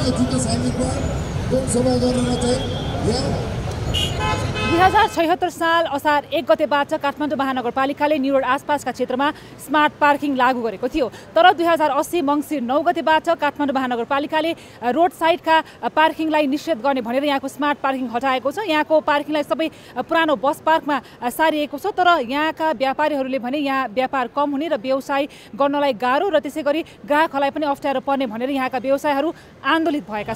2076 साल असार 1 गतेबाट काठमाडौँ महानगरपालिकाले न्यू रोड आसपासका क्षेत्रमा स्मार्ट पार्किङ लागू गरेको थियो। तर 2080 मङ्सिर 9 गतेबाट काठमाडौँ महानगरपालिकाले रोड साइडका पार्किङलाई निषेध गर्ने भनेर यहाँको स्मार्ट पार्किङ हटाएको छ। यहाँको पार्किङलाई सबै पुरानो बस पार्कमा सारिएको छ। तर यहाँका व्यापारीहरूले भने यहाँ व्यापार कम हुने र व्यवसाय गर्नलाई गाह्रो र त्यसैगरी ग्राहकहरूलाई पनि अप्ठ्यारो पर्ने भनेर यहाँका व्यवसायहरू आन्दोलित भएका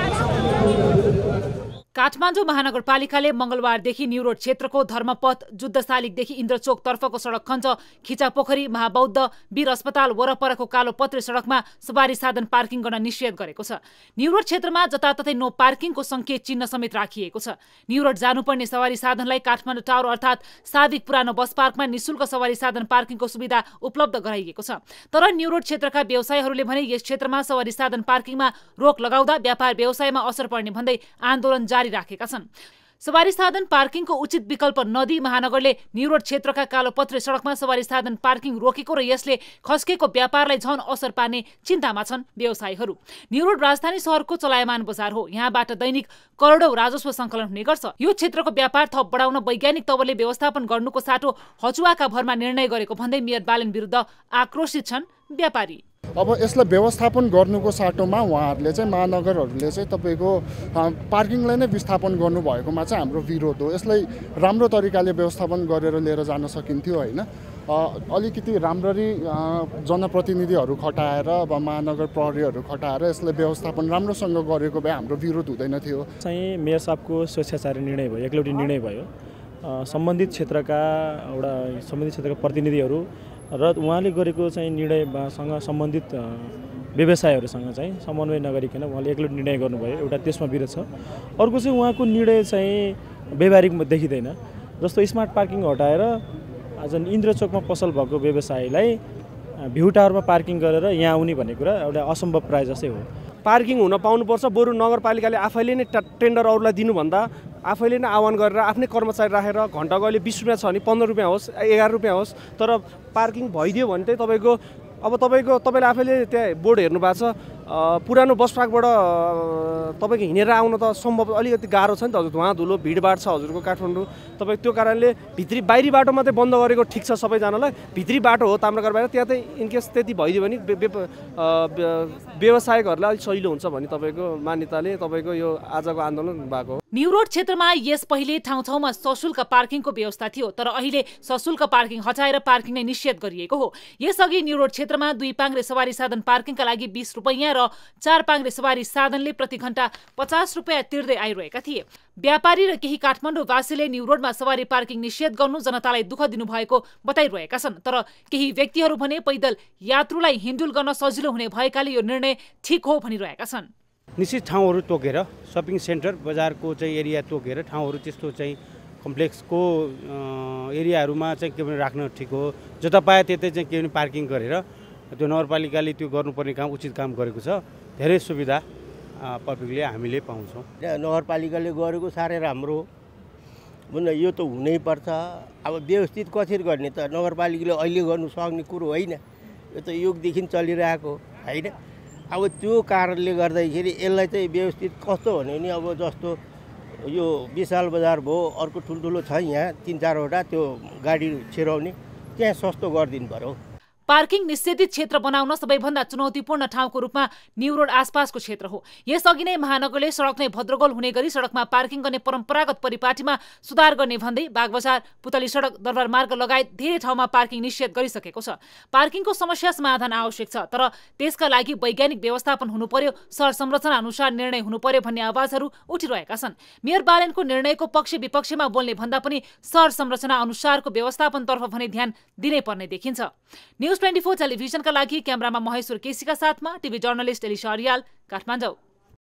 छन्। काठमाडौँ महानगरपालिकाले मंगलबारदेखि न्यू रोड क्षेत्रको धर्मपथ जुद्धशालिगदेखि इन्द्रचोक तर्फको सडक खञ्च खिचापोखरी महाबौद्ध वीर अस्पताल वरपरको कालोपत्रे सडकमा सवारी साधन पार्किङ गर्न निषेध गरेको छ। न्यू रोड क्षेत्रमा जताततै नो पार्किङको संकेत चिन्ह समेत राखिएको छ। न्यू रोड जानुपर्ने सवारी साधनलाई काठमाडौँ टावर अर्थात् साविक पुरानो बस पार्कमा निशुल्क सवारी साधन पार्किङको सुविधा उपलब्ध गराइएको छ। तर न्यू रोड क्षेत्रका व्यवसायीहरूले भने यस क्षेत्रमा सवारी साधन पार्किङमा रोक लगाउँदा व्यापार व्यवसायमा असर पर्ने भन्दै आन्दोलन जारी राखेका छन्। सवारी साधन पार्किङको उचित विकल्प नदिई महानगरले न्यू रोड क्षेत्रका कालोपत्रे सडकमा सवारी साधन पार्किङ रोकेको र यसले खस्केको व्यापारलाई झन असर पार्ने चिन्तामा छन् व्यवसायीहरू। न्यू रोड राजधानी शहरको चलायमान बजार हो। यहाँबाट दैनिक करोडौं राजस्व सङ्कलन हुने गर्छ। यो क्षेत्रको व्यापार थप बढाउन वैज्ञानिक तवरले व्यवस्थापन गर्नुको साटो हचुवाका भरमा निर्णय गरेको भन्दै मेयर बालेन विरुद्ध आक्रोशित छन् व्यापारी। अब यसलाई व्यवस्थापन गर्नुको साटोमा उहाँहरूले चाहिँ महानगरहरूले चाहिँ तपाईँको पार्किङलाई नै विस्थापन गर्नुभएकोमा चाहिँ हाम्रो विरोध हो। यसलाई राम्रो तरिकाले व्यवस्थापन गरेर लिएर जान सकिन्थ्यो होइन। अलिकति राम्ररी जनप्रतिनिधिहरू खटाएर अब महानगर प्रहरीहरू खटाएर यसलाई व्यवस्थापन राम्रोसँग गरेको भए हाम्रो विरोध हुँदैन थियो। चाहिँ मेयर साहबको स्वेच्छाचारी निर्णय भयो, एकलौटी निर्णय भयो। सम्बन्धित क्षेत्रका प्रतिनिधिहरू र उहाँले गरेको चाहिँ निर्णयसँग सम्बन्धित व्यवसायहरूसँग चाहिँ समन्वय नगरिकन उहाँले एक्लै निर्णय गर्नुभयो। एउटा त्यसमा विरोध छ। अर्को चाहिँ उहाँको निर्णय चाहिँ व्यवहारिक देखिँदैन। जस्तो स्मार्ट पार्किङ हटाएर आज इन्द्रचोकमा पसल भएको व्यवसायलाई भ्यू टावरमा पार्किङ गरेर यहाँ आउने भन्ने कुरा एउटा असम्भव प्राय जस्तै हो। पार्किङ हुन पाउनुपर्छ। बरु नगरपालिकाले आफैले नै टेन्डर अरूलाई दिनुभन्दा आफैले नै आह्वान गरेर आफ्नै कर्मचारी राखेर घन्टाको अहिले 20 रुपियाँ छ भने 15 रुपियाँ होस्, 11 रुपियाँ होस्, तर पार्किङ भइदियो भने चाहिँ तपाईँले आफैले त्यहाँ बोर्ड हेर्नु भएको छ। पुरानो बस पार्कबाट तपाईँको हिँडेर आउन त सम्भव अलिकति गाह्रो छ नि त हजुर। धुवा धुलो भिडभाड छ हजुरको काठमाडौँ। तपाईँ त्यो कारणले बाहिरी बाटो मात्रै बन्द गरेको ठिक छ सबैजनालाई। भित्री बाटो हो ताम्राकार बाहिर, त्यहाँ चाहिँ इनकेस त्यति भइदियो भने व्यवसायिकहरूलाई अलिक सजिलो हुन्छ भन्ने तपाईँको मान्यताले तपाईँको यो आजको आन्दोलन भएको हो। न्यू रोड क्षेत्रमा यस पहिले ठाउँ ठाउँमा सशुल्क पार्किङको व्यवस्था थियो। तर अहिले सशुल्क पार्किङ हटाएर पार्किङ नै निषेध गरिएको हो। यसअघि न्यू रोड क्षेत्रमा 2 पाङ्ग्रे सवारी साधन पार्किङका लागि 20 रुपैयाँ र 4 पाङ्ग्रे सवारी साधनले प्रति घण्टा 50 रुपैयाँ तिर्दै आइरहेका थिए। व्यापारी र केही काठमाडौँवासीले न्यू रोडमा सवारी पार्किङ निषेध गर्नु जनतालाई दुःख दिनुभएको बताइरहेका छन्। तर केही व्यक्तिहरू भने पैदल यात्रुलाई हिँडुल गर्न सजिलो हुने भएकाले यो निर्णय ठिक हो भनिरहेका छन्। निश्चित ठाउँहरू तोकेर सपिङ सेन्टर बजारको चाहिँ एरिया तोकेर ठाउँहरू त्यस्तो चाहिँ कम्प्लेक्सको एरियाहरूमा चाहिँ के पनि राख्न ठिक हो। जता पाए त्यतै चाहिँ के पनि पार्किङ गरेर त्यो नगरपालिकाले त्यो गर्नुपर्ने काम उचित काम गरेको छ। धेरै सुविधा पब्लिकले हामीले पाउँछौँ। नगरपालिकाले गरेको साह्रै राम्रो हो। यो त हुनै पर्छ। अब व्यवस्थित कसरी गर्ने त नगरपालिकाले अहिले गर्नु सक्ने कुरो होइन। यो त युगदेखि चलिरहेको होइन। अब त्यो कारणले गर्दाखेरि यसलाई चाहिँ व्यवस्थित कस्तो भन्यो भने अब जस्तो यो विशाल बजार भयो, अर्को ठुल्ठुलो छ यहाँ 3-4वटा त्यो गाडी छिराउने, त्यहाँ सस्तो गरिदिनु पर्यो। पार्किङ निषेधित क्षेत्र बनाउन सबैभन्दा चुनौतीपूर्ण ठाउँको रूपमा न्यू रोड आसपासको क्षेत्र हो। यसअघि नै महानगरले सडक नै भद्रगोल हुने गरी सडकमा पार्किङ गर्ने परम्परागत परिपाटीमा सुधार गर्ने भन्दै बागबजार, पुतली सडक, दरबार मार्ग लगायत धेरै ठाउँमा पार्किङ निषेध गरिसकेको छ। पार्किङको समस्या समाधान आवश्यक छ, तर त्यसका लागि वैज्ञानिक व्यवस्थापन हुनु पर्यो, सरसंरचना अनुसार निर्णय हुनु पर्यो भन्ने आवाजहरू उठिरहेका छन्। मेयर बालेनको निर्णयको पक्ष विपक्षमा बोल्ने भन्दा पनि सरसंरचना अनुसारको व्यवस्थापनतर्फ भने ध्यान दिनै पर्ने देखिन्छ। न्यूज 24 टेलिभिजनका लागि क्यामेरामा महेश्वर केसीका साथमा टिभी जर्नलिस्ट एलिसा अर्याल, काठमाडौँ।